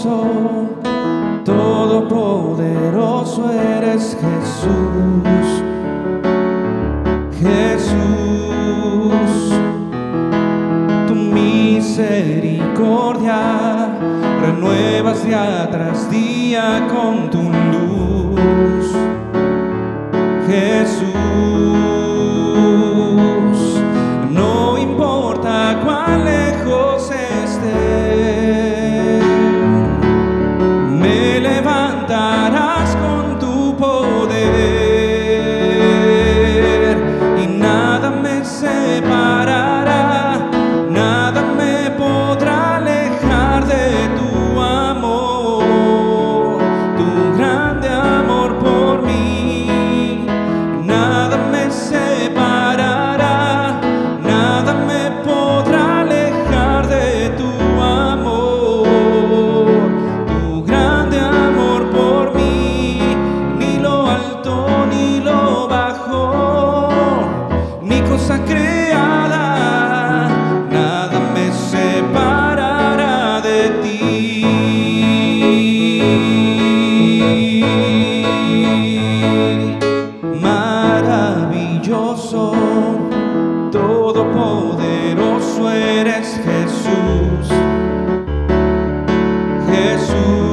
maravilloso, todopoderoso eres Jesús. Jesús, tu misericordia renuevas día tras día con tu luz. Jesús, no importa cuán lejos esté, me levantarás con tu poder y nada me separará, nada me podrá alejar de tu amor, tu grande amor por mí. Nada me separará, nada me podrá alejar de tu amor, tu grande amor por mí. Ni lo alto ni lo bajo, ni cosa creada, nada me separará de ti. Maravilloso, todopoderoso eres Jesús. Jesús,